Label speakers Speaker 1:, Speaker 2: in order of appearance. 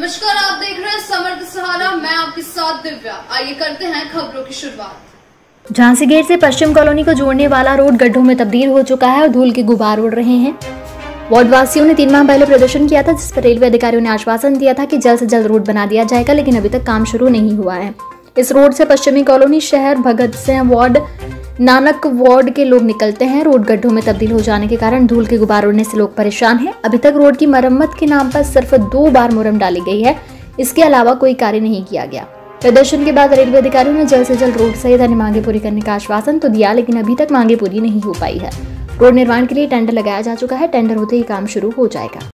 Speaker 1: नमस्कार, आप देख रहे हैं समर्थ सहारा। मैं आपके साथ दिव्या। आइए करते हैं खबरों की शुरुआत।
Speaker 2: झांसी गेट से पश्चिम कॉलोनी को जोड़ने वाला रोड गड्ढों में तब्दील हो चुका है और धूल के गुबार उड़ रहे हैं। वार्ड वासियों ने 3 माह पहले प्रदर्शन किया था, जिस पर रेलवे अधिकारियों ने आश्वासन दिया था कि जल्द से जल्द रोड बना दिया जाएगा, लेकिन अभी तक काम शुरू नहीं हुआ है। इस रोड से पश्चिमी कॉलोनी, शहर, भगत सिंह वार्ड, नानक वार्ड के लोग निकलते हैं। रोड गड्ढों में तब्दील हो जाने के कारण धूल के गुबार उड़ने से लोग परेशान हैं। अभी तक रोड की मरम्मत के नाम पर सिर्फ 2 बार मुरम डाली गई है, इसके अलावा कोई कार्य नहीं किया गया। प्रदर्शन के बाद रेलवे अधिकारियों ने जल्द से जल्द रोड सहित अन्य मांगे पूरी करने का आश्वासन तो दिया, लेकिन अभी तक मांगे पूरी नहीं हो पाई है। रोड निर्माण के लिए टेंडर लगाया जा चुका है, टेंडर होते ही काम शुरू हो जाएगा।